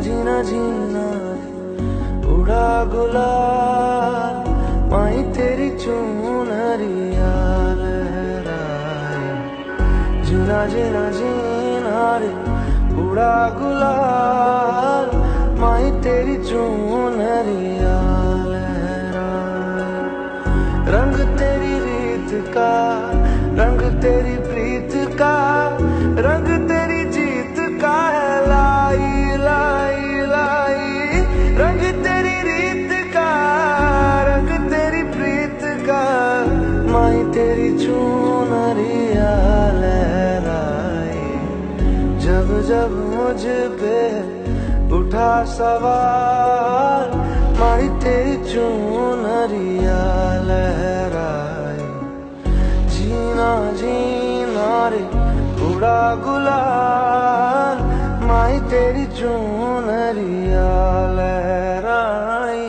जीना जीना उड़ा गुलाल माही तेरी चुनरिया लहराए। जीना जीना जीना रे उड़ा गुलाल माही तेरी चुनरिया लहराए। रंग तेरी रीत का रंग तेरी प्रीत का रंग तेरी जीत का है लाई लाई लाई। रंग तेरी रीत का रंग तेरी प्रीत का माही तेरी चुनरिया लहराए। जब जब मुझ पे उठा सवाल माही तेरी चुनरिया लहराए। जीना जीना रे उड़ा गुलाल माही तेरी चुनरिया लहराई।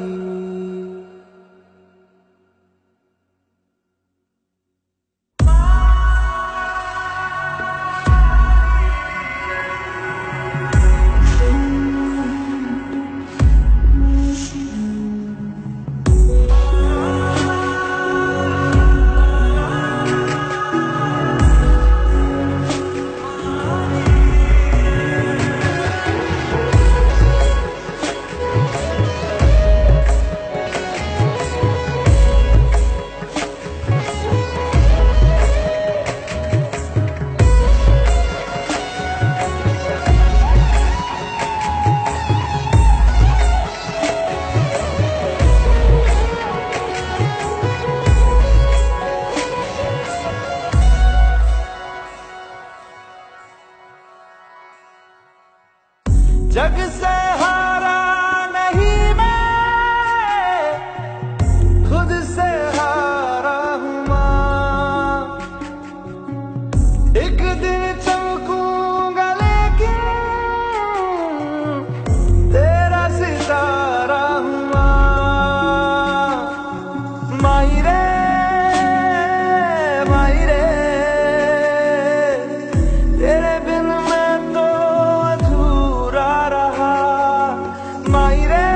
जग से हारा नहीं मैं खुद से हारा हूँ माँ। एक दिन चमकूंगा लेकिन तेरा सितारा हूँ माँ। माई रे तेरे बिन मैं तो अधूरा रहा। माई रे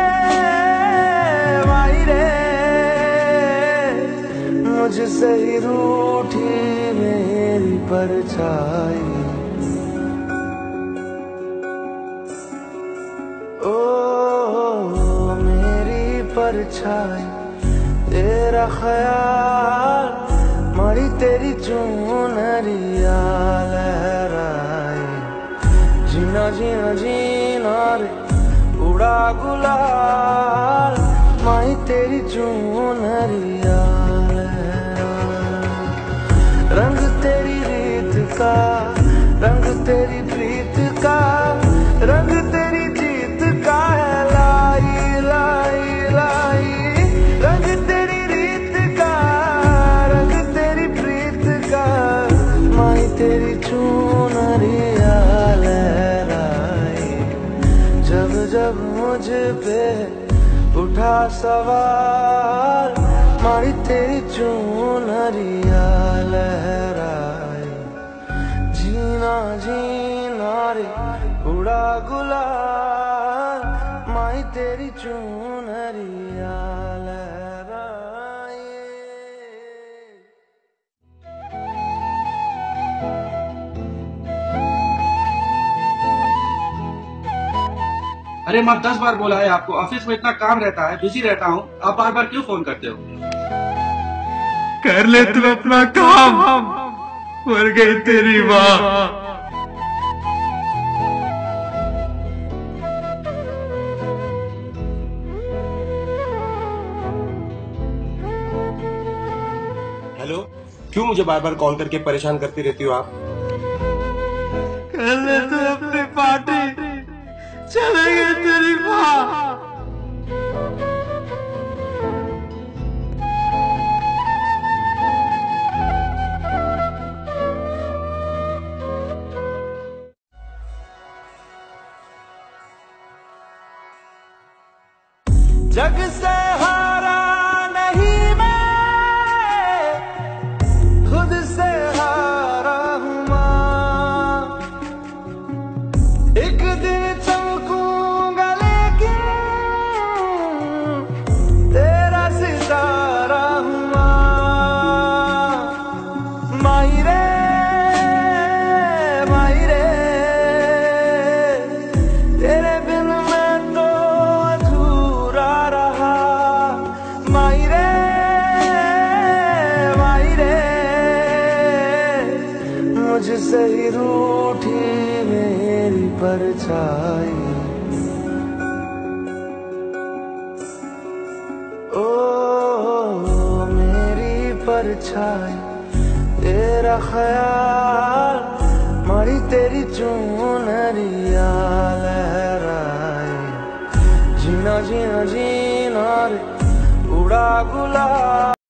मुझसे ही रूठी मेरी परछाई। ओ मेरी परछाई तेरा ख्याल मारी तेरी चुनरिया लहराए। जीना जीना जीना रे उड़ा गुलाल माही तेरी चुनरिया लहराए। रंग तेरी रीत का रंग तेरी प्रीत का रंग तेरी जीत का है लाई लाई लाई। रंग तेरी रीत का रंग तेरी प्रीत का माही तेरी चुनरिया लहराए। जब जब मुझ पे उठा सवाल माही तेरी चुनरिया लहराए। जीना जीना रे उड़ा गुलाल माही तेरी चुनरिया लहराए। अरे मैं 10 बार बोला है आपको, ऑफिस में इतना काम रहता है, बिजी रहता हूँ, आप बार बार क्यों फोन करते हो? कर ले तू अपना काम, मर गई तेरी माँ। हेलो, क्यों मुझे बार बार कॉल करके परेशान करती रहती हो आप? कर ले तू अपनी पार्टी, चले गई तेरी माँ। जग से हारा नहीं मैं खुद से हारा हूँ माँ। एक दिन चमकूं से ही रूठी मेरी परछाई, ओ मेरी परछाई, तेरा ख्याल मारी तेरी चुनरिया लहराए, जीना जीना जीना रे उड़ा गुलाब।